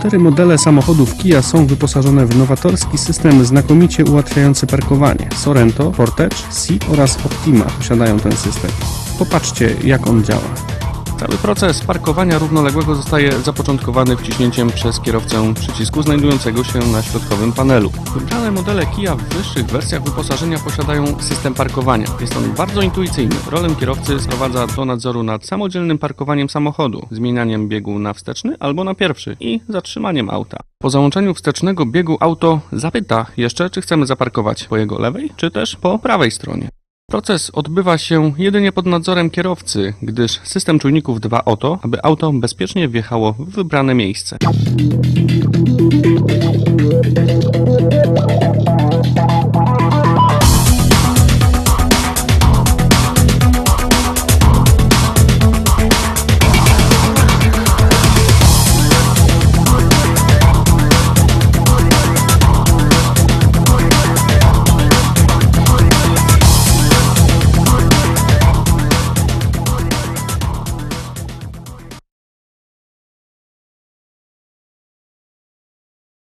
4 modele samochodów Kia są wyposażone w nowatorski system znakomicie ułatwiający parkowanie. Sorento, Sportage, Ceed oraz Optima posiadają ten system. Popatrzcie, jak on działa. Cały proces parkowania równoległego zostaje zapoczątkowany wciśnięciem przez kierowcę przycisku znajdującego się na środkowym panelu. Wybrane modele Kia w wyższych wersjach wyposażenia posiadają system parkowania. Jest on bardzo intuicyjny. Rolę kierowcy sprowadza do nadzoru nad samodzielnym parkowaniem samochodu, zmienianiem biegu na wsteczny albo na pierwszy i zatrzymaniem auta. Po załączeniu wstecznego biegu auto zapyta jeszcze, czy chcemy zaparkować po jego lewej, czy też po prawej stronie. Proces odbywa się jedynie pod nadzorem kierowcy, gdyż system czujników dba o to, aby auto bezpiecznie wjechało w wybrane miejsce.